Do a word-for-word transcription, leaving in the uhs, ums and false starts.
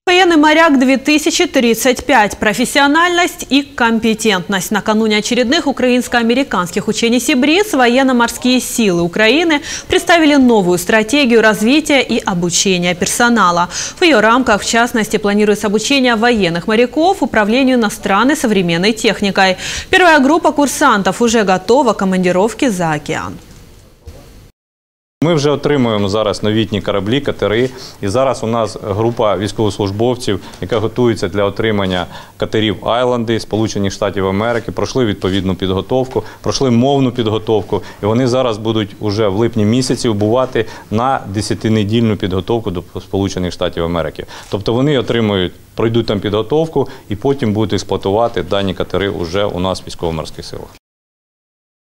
Военный моряк две тысячи тридцать пять. Профессиональность и компетентность. Накануне очередных украинско-американских учений «Сибриз» военно-морские силы Украины представили новую стратегию развития и обучения персонала. В ее рамках, в частности, планируется обучение военных моряков управлению иностранной современной техникой. Первая группа курсантов уже готова к командировке за океан. Ми вже отримуємо зараз новітні кораблі, катери. І зараз у нас група військовослужбовців, яка готується для отримання катерів «Айланди» Сполучених Штатів Америки. Пройшли відповідну підготовку, пройшли мовну підготовку. І вони зараз будуть уже в липні місяці убувати на десятинедільну підготовку до Сполучених Штатів Америки. Тобто вони отримують, пройдуть там підготовку і потім будуть експлуатувати дані катери уже у нас в військово-морських силах.